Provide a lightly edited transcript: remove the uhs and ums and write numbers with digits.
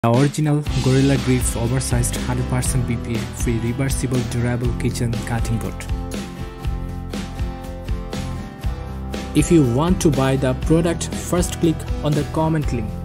The original Gorilla Grips oversized 100% BPA free reversible durable kitchen cutting board. If you want to buy the product, first click on the comment link.